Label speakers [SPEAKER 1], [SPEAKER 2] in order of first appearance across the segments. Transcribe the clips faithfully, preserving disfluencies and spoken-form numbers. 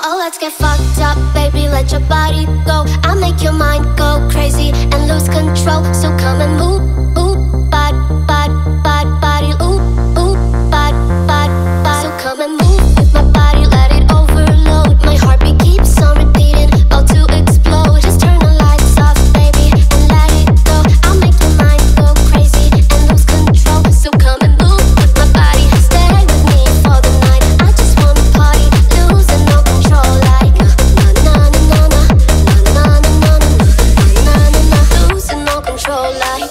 [SPEAKER 1] Oh, let's get fucked up, baby, let your body go. I'll make your mind go crazy and lose control. So come and move, move, body, body, body, body, ooh, ooh, body, body, body. So come and move with my body, let it overload. My heartbeat keeps on repeating, about to explode. Just turn the lights off, baby, and let it go. I'll make your mind go crazy and lose control. So come and move with my body, stay with me for the night. I just wanna party, losing no control, like na na na na na na na na na na na na, losing no control, like.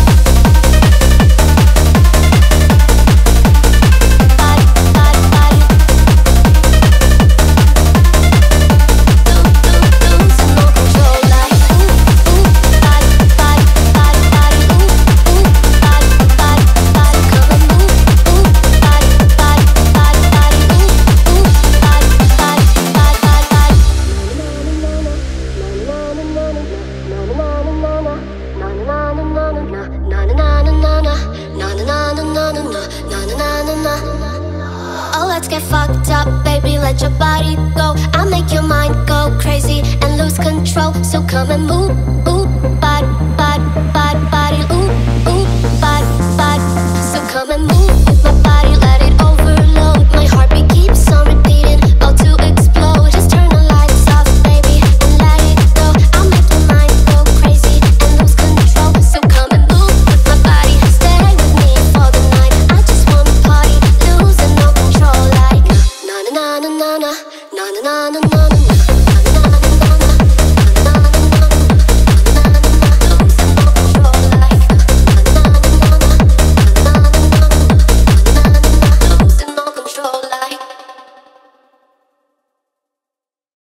[SPEAKER 1] Oh, let's get fucked up, baby, let your body go. I'll make your mind go crazy and lose control. So come and move, ooh, body, body, body, body, ooh, ooh, body, body. So come and move with my body, let it overload. My heartbeat keeps on repeating, about to explode. Just turn the lights off, baby, and let it go. I'll make your mind go crazy and lose control. So come and move with my body, stay with me for the night. I just wanna party, losing no control, like na na na na na na na na na na.